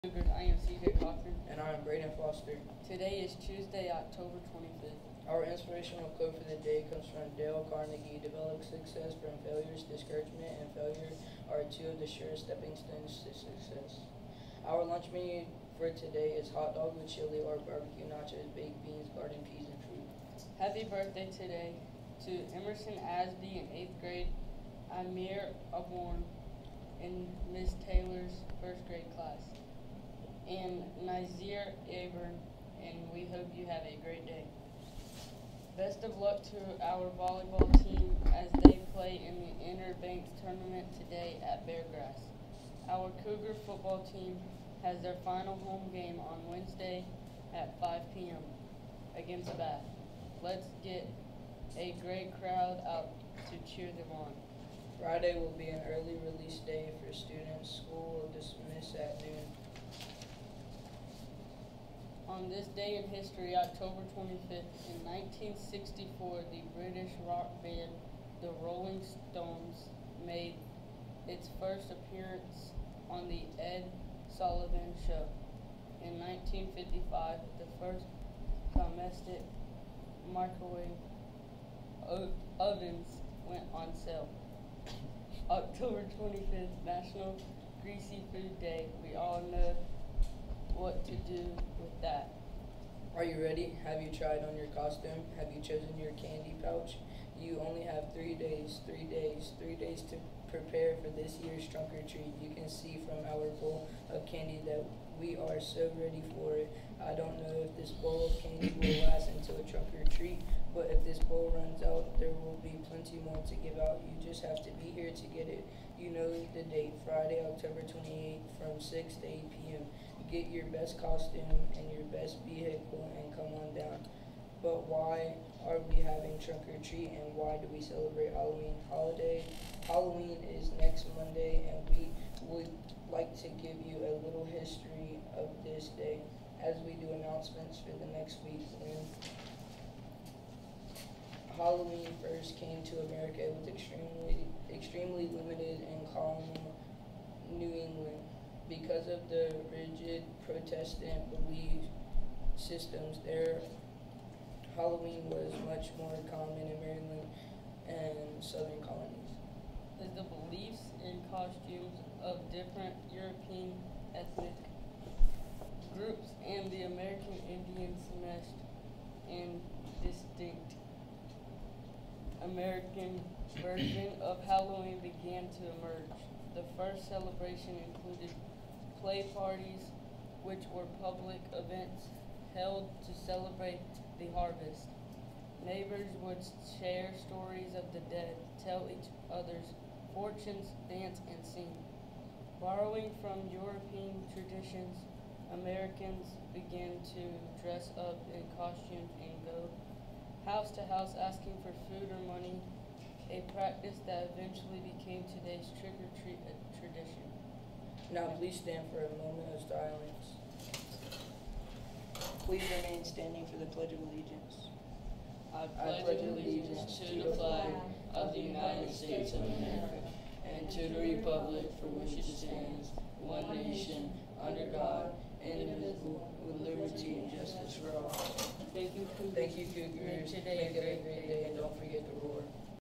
Cougars. I am CJ Cochranand. And I'm Brayden Foster. Today is Tuesday, October 25th. Our inspirational quote for the day comes from Dale Carnegie. Develop success from failures. Discouragement and failure are two of the surest stepping stones to success. Our lunch menu for today is hot dog with chili or barbecue nachos, baked beans, garden peas, and fruit. Happy birthday today to Emerson Asby in 8th grade, Amir Aborn in Miss Taylor's 1st grade class, and Nazir Abern, and we hope you have a great day. Best of luck to our volleyball team as they play in the Inner Banks tournament today at Beargrass. Our Cougar football team has their final home game on Wednesday at 5 p.m. against Bath. Let's get a great crowd out to cheer them on. Friday will be an early release day for students. School will dismiss at noon. On this day in history, October 25th, in 1964, the British rock band the Rolling Stones made its first appearance on the Ed Sullivan Show. In 1955, the first domestic microwave ovens went on sale. October 25th, National Greasy Food Day. We all know what to do with that. Are you ready? Have you tried on your costume? Have you chosen your candy pouch? You only have 3 days to prepare for this year's trunk or treat. You can see from our bowl of candy that we are so ready for it. I don't know if this bowl of candy will last until a trunk or treat, but if this bowl runs out, there will be plenty more to give out. You just have to be here to get it. You know the date, Friday, October 28th from 6 to 8 p.m. Get your best costume and your best vehicle and come on down. But why are we having trunk or treat, and why do we celebrate Halloween holiday? Halloween is next Monday, and we would like to give you a little history of this day as we do announcements for the next week. When Halloween first came to America, it was extremely limited in colonial New England. Because of the rigid Protestant belief systems there, Halloween was much more common in Maryland and southern colonies. The beliefs and costumes of different European ethnic groups and the American Indians meshed in distinct American version of Halloween began to emerge. The first celebration included play parties, which were public events held to celebrate the harvest. Neighbors would share stories of the dead, tell each other's fortunes, dance, and sing. Borrowing from European traditions, Americans began to dress up in costumes and go house to house asking for food or money, a practice that eventually became today's trick-or-treat tradition. Now please stand for a moment of silence. Please remain standing for the Pledge of Allegiance. I pledge allegiance to the flag of the United States of America and to the republic for which it stands, one nation, under God, indivisible, with liberty and justice for all. Thank you, Cougars. Make it a great day, and don't forget to roar.